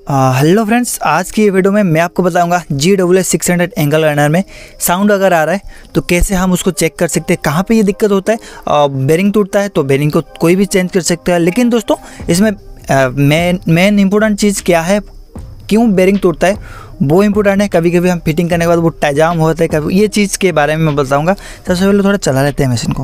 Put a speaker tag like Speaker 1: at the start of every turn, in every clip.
Speaker 1: Hello friends, आज की ये वीडियो में मैं आपको बताऊंगा GWS-600 एंगल रनर में साउंड अगर आ रहा है तो कैसे हम उसको चेक कर सकते हैं, कहाँ पे ये दिक्कत होता है। बेरिंग टूटता है तो बेरिंग को कोई भी चेंज कर सकता है, लेकिन दोस्तों इसमें मेन इंपॉर्टेंट चीज़ क्या है, क्यों बेरिंग टूटता है वो इंपॉर्टेंट है। कभी कभी हम फिटिंग करने के बाद वो जाम होता है, कभी ये चीज़ के बारे में मैं बताऊँगा। सबसे पहले थोड़ा चला लेते हैं मशीन को।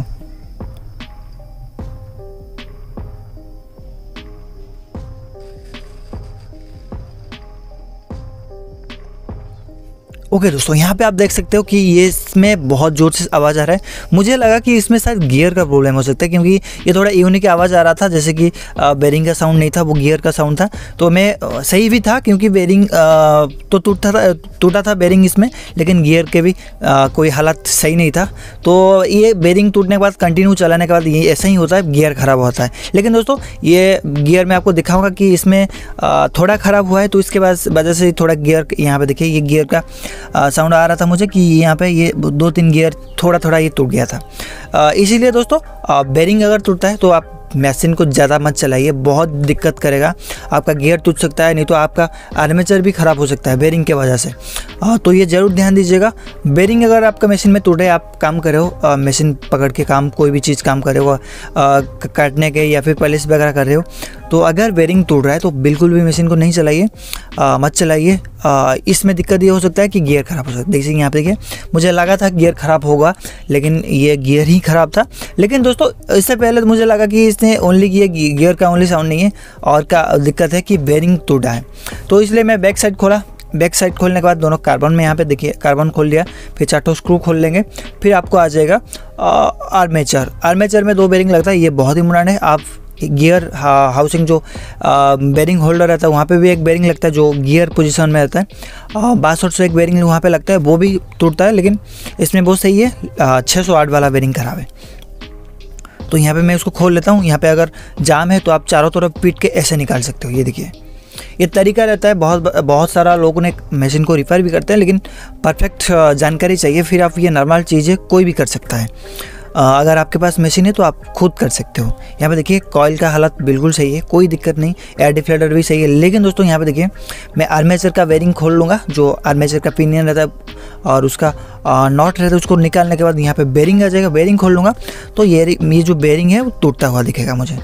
Speaker 1: ओके दोस्तों, यहाँ पे आप देख सकते हो कि ये इसमें बहुत ज़ोर से आवाज़ आ रहा है। मुझे लगा कि इसमें शायद गियर का प्रॉब्लम हो सकता है, क्योंकि ये थोड़ा यूनिक आवाज़ आ रहा था, जैसे कि बेरिंग का साउंड नहीं था, वो गियर का साउंड था। तो मैं सही भी था, क्योंकि बेरिंग तो टूटा था बेरिंग इसमें, लेकिन गियर के भी कोई हालत सही नहीं था। तो ये बेरिंग टूटने के बाद कंटिन्यू चलाने के बाद ये ऐसा ही होता है, गियर ख़राब होता है। लेकिन दोस्तों ये गियर मैं आपको दिखाऊँगा कि इसमें थोड़ा ख़राब हुआ है, तो इसके बाद वजह से थोड़ा गियर, यहाँ पर देखिए ये गियर का साउंड आ रहा था मुझे कि यहाँ पे ये 2-3 गियर थोड़ा ये टूट गया था। इसीलिए दोस्तों बेरिंग अगर टूटता है तो आप मशीन को ज़्यादा मत चलाइए, बहुत दिक्कत करेगा। आपका गियर टूट सकता है, नहीं तो आपका आर्मेचर भी ख़राब हो सकता है बेरिंग के वजह से। तो ये ज़रूर ध्यान दीजिएगा। बेरिंग अगर आपका मशीन में टूटे, आप काम कर रहे हो, मशीन पकड़ के काम, कोई भी चीज़ काम कर रहे हो, काटने के या फिर पॉलिश वगैरह कर रहे हो, तो अगर बेरिंग टूट रहा है तो बिल्कुल भी मशीन को नहीं चलाइए, मत चलाइए। इसमें दिक्कत ये हो सकता है कि गियर ख़राब हो सकता है। देखिए यहाँ पे देखिए, मुझे लगा था गियर ख़राब होगा, लेकिन ये गियर ही ख़राब था। लेकिन दोस्तों इससे पहले तो मुझे लगा कि इसने ओनली गियर का ओनली साउंड नहीं है, और का दिक्कत है कि बेरिंग टूटा है। तो इसलिए मैं बैक साइड खोला। बैक साइड खोलने के बाद दोनों कार्बन में, यहाँ पे देखिए कार्बन खोल लिया, फिर 4 स्क्रू खोल लेंगे, फिर आपको आ जाएगा आर्मेचर में 2 बेरिंग लगता है, ये बहुत इंपॉर्टेंट है। आप गियर हाउसिंग जो बेरिंग होल्डर रहता है वहाँ पे भी एक बेरिंग लगता है जो गियर पोजीशन में रहता है। 6200 एक बेरिंग वहाँ पे लगता है, वो भी टूटता है, लेकिन इसमें बहुत सही है। 608 वाला बेरिंग खराब है। तो यहाँ पे मैं उसको खोल लेता हूँ। यहाँ पे अगर जाम है तो आप चारों तरफ पीट के ऐसे निकाल सकते हो। ये देखिए, ये तरीका रहता है। बहुत सारा लोगों ने मशीन को रिपेयर भी करते हैं, लेकिन परफेक्ट जानकारी चाहिए, फिर आप ये नॉर्मल चीज़ें कोई भी कर सकता है। अगर आपके पास मशीन है तो आप खुद कर सकते हो। यहाँ पे देखिए कॉइल का हालत बिल्कुल सही है, कोई दिक्कत नहीं, एयर डिफ्लेक्टर भी सही है। लेकिन दोस्तों यहाँ पे देखिए, मैं आर्मेचर का बेरिंग खोल लूँगा, जो आर्मेचर का पिनियन रहता है और उसका नॉट रहता है, उसको निकालने के बाद यहाँ पे बेरिंग आ जाएगा। बेरिंग खोल लूँगा तो ये जो बेरिंग है वो टूटता हुआ दिखेगा मुझे।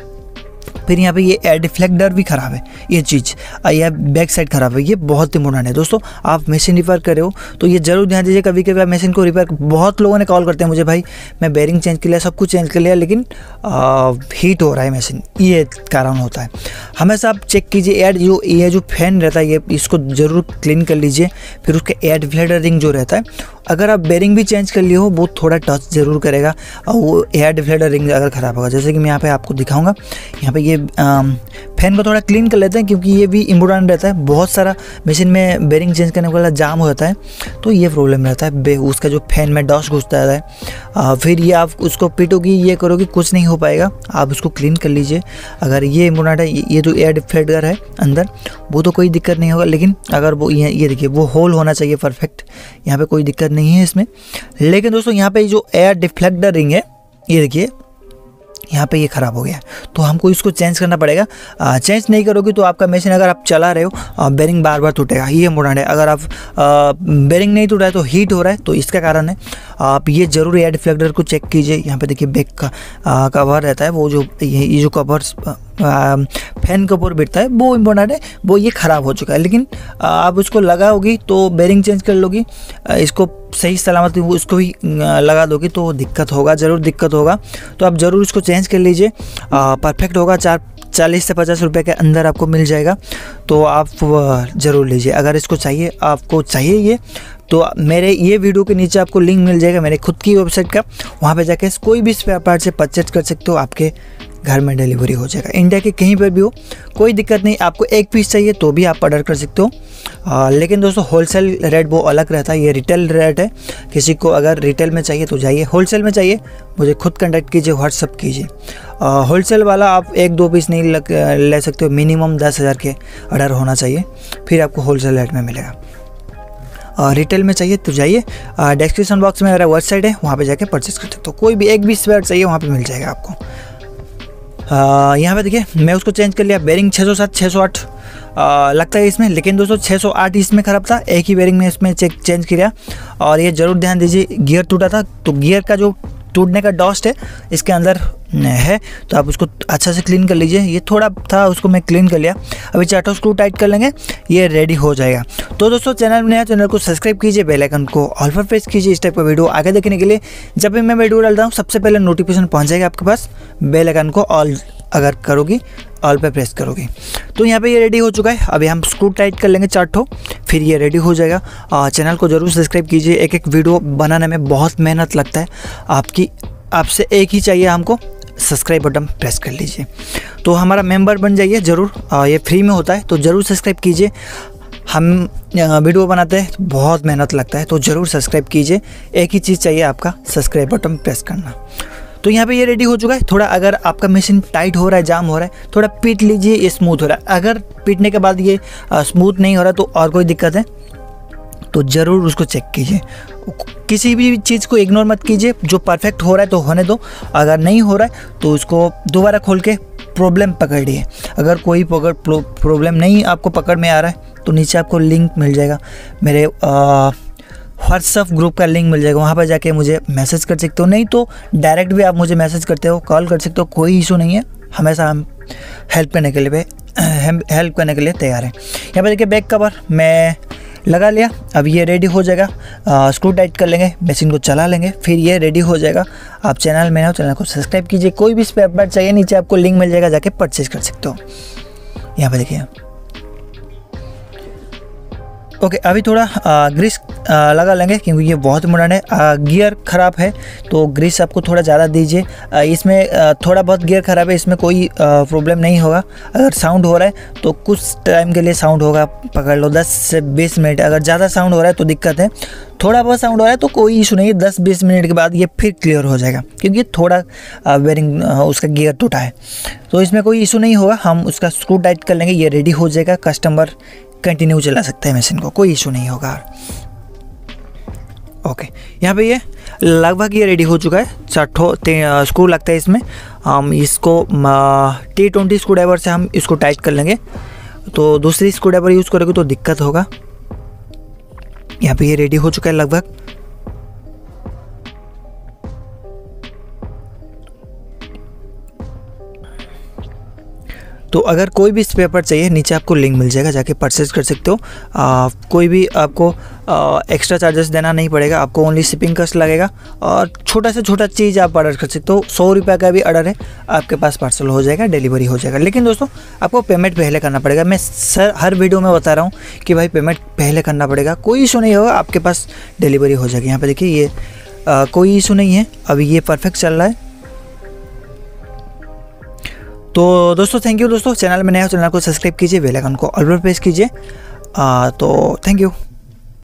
Speaker 1: फिर यहाँ पे ये एयर डिफ्लेक्टर भी ख़राब है, ये चीज़, यह बैक साइड ख़राब है। ये बहुत इंपॉर्टेंट है दोस्तों। आप मशीन रिपेयर कर रहे हो तो ये ज़रूर ध्यान दीजिए। कभी कभी आप मशीन को रिपेयर, बहुत लोगों ने कॉल करते हैं मुझे, भाई मैं बेरिंग चेंज कर लिया, सब कुछ चेंज कर लिया, लेकिन हीट हो रहा है मशीन, ये कारण होता है। हमेशा आप चेक कीजिए ये जो फैन रहता है, ये इसको ज़रूर क्लीन कर लीजिए। फिर उसके एयर डिफ्लेक्टर रिंग जो रहता है, अगर आप बेरिंग भी चेंज कर लिए हो, वो थोड़ा टच ज़रूर करेगा, और वो एयर डिफ्लेक्टर रिंग अगर ख़राब होगा, जैसे कि मैं यहाँ पे आपको दिखाऊंगा। यहाँ पे ये फैन को थोड़ा क्लीन कर लेते हैं, क्योंकि ये भी इम्पोर्टेंट रहता है। बहुत सारा मशीन में बेरिंग चेंज करने वाला जाम हो जाता है, तो ये प्रॉब्लम रहता है, उसका जो फैन में डस्ट घुसता है। फिर ये आप उसको पीटोगी, ये करोगी, कुछ नहीं हो पाएगा। आप उसको क्लीन कर लीजिए। अगर ये इम्पोर्टेंट है, ये जो एयर डिफ्लेक्टर है अंदर, वो तो कोई दिक्कत नहीं होगा, लेकिन अगर वो ये देखिए, वो होल होना चाहिए परफेक्ट, यहाँ पे कोई दिक्कत नहीं है इसमें। लेकिन दोस्तों यहाँ पे जो एयर डिफ्लेक्टर रिंग है, ये देखिए यहाँ पे ये ख़राब हो गया, तो हमको इसको चेंज करना पड़ेगा। चेंज नहीं करोगे तो आपका मशीन, अगर आप चला रहे हो, बेरिंग बार बार टूटेगा, ये इम्पोर्टेंट है। अगर आप बेरिंग नहीं टूटा है तो हीट हो रहा है, तो इसका कारण है। आप ये ज़रूर एयर डिफ्लेक्टर को चेक कीजिए। यहाँ पे देखिए बैक का कवर रहता है, वो जो ये जो कवर फैन के ऊपर बैठता है, वो इम्पोर्टेंट है, वो ये ख़राब हो चुका है। लेकिन आप उसको लगाओगी तो बेरिंग चेंज कर लोगी, इसको सही सलामत उसको भी लगा दोगी, तो दिक्कत होगा, ज़रूर दिक्कत होगा। तो आप ज़रूर इसको चेंज कर लीजिए, परफेक्ट होगा। 40 से 50 रुपये के अंदर आपको मिल जाएगा, तो आप ज़रूर लीजिए। अगर इसको चाहिए, आपको चाहिए ये, तो मेरे ये वीडियो के नीचे आपको लिंक मिल जाएगा मेरे खुद की वेबसाइट का, वहाँ पे जाके कोई भी स्पेयर पार्ट से परचेज कर सकते हो, आपके घर में डिलीवरी हो जाएगा। इंडिया के कहीं पर भी हो, कोई दिक्कत नहीं। आपको 1 पीस चाहिए तो भी आप ऑर्डर कर सकते हो। लेकिन दोस्तों होलसेल रेट वो अलग रहता है, ये रिटेल रेट है। किसी को अगर रिटेल में चाहिए तो जाइए, होलसेल में चाहिए मुझे खुद कॉन्टैक्ट कीजिए, व्हाट्सअप कीजिए। होलसेल वाला आप 1-2 पीस नहीं ले सकते हो, मिनिमम 10,000 के ऑर्डर होना चाहिए, फिर आपको होलसेल रेट में मिलेगा। रिटेल में चाहिए तो जाइए, डिस्क्रिप्शन बॉक्स में मेरा वेबसाइट है, वहाँ पे जाके परचेज कर सकते हो। कोई भी 1 भी स्पेयर चाहिए वहाँ पे मिल जाएगा आपको। यहाँ पे देखिए मैं उसको चेंज कर लिया, बेरिंग 607 608 लगता है इसमें। लेकिन दोस्तों 608 इसमें ख़राब था, एक ही बेरिंग में इसमें चेंज किया। और ये ज़रूर ध्यान दीजिए, गियर टूटा था, तो गियर का जो टूटने का डस्ट है इसके अंदर है, तो आप उसको अच्छा से क्लीन कर लीजिए। ये थोड़ा था, उसको मैं क्लीन कर लिया। अभी चारों स्क्रू टाइट कर लेंगे, ये रेडी हो जाएगा। तो दोस्तों चैनल में नया, चैनल को सब्सक्राइब कीजिए, बेल आइकन को ऑल पर प्रेस कीजिए इस टाइप का वीडियो आगे देखने के लिए। जब भी मैं वीडियो डालता हूँ सबसे पहले नोटिफिकेशन पहुँच जाएगा आपके पास। बेल आइकन को ऑल अगर करोगी, ऑल पे प्रेस करोगी। तो यहाँ पे ये रेडी हो चुका है। अभी हम स्क्रू टाइट कर लेंगे 4 ठो, फिर ये रेडी हो जाएगा। चैनल को ज़रूर सब्सक्राइब कीजिए। एक एक वीडियो बनाने में बहुत मेहनत लगता है, आपसे एक ही चाहिए, हमको सब्सक्राइब बटन प्रेस कर लीजिए। तो हमारा मेंबर बन जाइए ज़रूर, ये फ्री में होता है, तो ज़रूर सब्सक्राइब कीजिए। हम वीडियो बनाते हैं, बहुत मेहनत लगता है, तो ज़रूर सब्सक्राइब कीजिए। एक ही चीज़ चाहिए, आपका सब्सक्राइब बटन प्रेस करना। तो यहाँ पे ये रेडी हो चुका है। थोड़ा अगर आपका मशीन टाइट हो रहा है, जाम हो रहा है, थोड़ा पीट लीजिए, ये स्मूथ हो रहा है। अगर पीटने के बाद ये स्मूथ नहीं हो रहा तो और कोई दिक्कत है तो ज़रूर उसको चेक कीजिए। किसी भी चीज़ को इग्नोर मत कीजिए, जो परफेक्ट हो रहा है तो होने दो, अगर नहीं हो रहा है तो उसको दोबारा खोल के प्रॉब्लम पकड़िए। अगर कोई प्रॉब्लम नहीं आपको पकड़ में आ रहा है तो नीचे आपको लिंक मिल जाएगा, मेरे व्हाट्सएप ग्रुप का लिंक मिल जाएगा, वहाँ पर जाके मुझे मैसेज कर सकते हो। नहीं तो डायरेक्ट भी आप मुझे मैसेज करते हो, कॉल कर सकते हो, कोई इशू नहीं है। हमेशा हम हेल्प करने के लिए तैयार हैं। यहाँ पर देखिए बैक कवर मैं लगा लिया। अब ये रेडी हो जाएगा, स्क्रू टाइट कर लेंगे, मशीन को चला लेंगे, फिर ये रेडी हो जाएगा। आप चैनल में हो, चैनल को सब्सक्राइब कीजिए। कोई भी स्पेयर पार्ट चाहिए, नीचे आपको लिंक मिल जाएगा, जाके परचेज कर सकते हो। यहाँ पर देखिए ओके। अभी थोड़ा ग्रीस लगा लेंगे, क्योंकि ये बहुत मॉडर्न है। गियर ख़राब है तो ग्रीस आपको थोड़ा ज़्यादा दीजिए। इसमें थोड़ा बहुत गियर ख़राब है, इसमें कोई प्रॉब्लम नहीं होगा। अगर साउंड हो रहा है तो कुछ टाइम के लिए साउंड होगा, पकड़ लो 10 से 20 मिनट। अगर ज़्यादा साउंड हो रहा है तो दिक्कत है, थोड़ा बहुत साउंड हो रहा है तो कोई इशू नहीं है। 10-20 मिनट के बाद ये फिर क्लियर हो जाएगा, क्योंकि थोड़ा बेरिंग उसका गियर टूटा है, तो इसमें कोई इशू नहीं होगा। हम उसका स्क्रू टाइट कर लेंगे, ये रेडी हो जाएगा। कस्टमर कंटिन्यू चला सकते हैं मशीन को, कोई इशू नहीं होगा। ओके, यहाँ पे ये लगभग ये रेडी हो चुका है। 4 स्क्रू लगता है इसमें। हम इसको T20 स्क्रू ड्राइवर से हम इसको टाइट कर लेंगे, तो दूसरी स्क्रू ड्राइवर यूज़ करोगे तो दिक्कत होगा। यहाँ पे ये रेडी हो चुका है लगभग। तो अगर कोई भी स्पेयर पार्ट चाहिए, नीचे आपको लिंक मिल जाएगा, जाके परचेज कर सकते हो। कोई भी आपको एक्स्ट्रा चार्जेस देना नहीं पड़ेगा, आपको ओनली शिपिंग कॉस्ट लगेगा। और छोटा से छोटा चीज़ आप ऑर्डर कर सकते हो। 100 रुपये का भी ऑर्डर है, आपके पास पार्सल हो जाएगा, डिलीवरी हो जाएगा। लेकिन दोस्तों आपको पेमेंट पहले करना पड़ेगा। मैं हर वीडियो में बता रहा हूँ कि भाई पेमेंट पहले करना पड़ेगा, कोई इशू नहीं होगा, आपके पास डिलीवरी हो जाएगी। यहाँ पर देखिए ये कोई इशू नहीं है, अभी ये परफेक्ट चल रहा है। तो दोस्तों थैंक यू दोस्तों। चैनल में नए हो, चैनल को सब्सक्राइब कीजिए, बेल आइकन को ऑल पर प्रेस कीजिए। तो थैंक यू।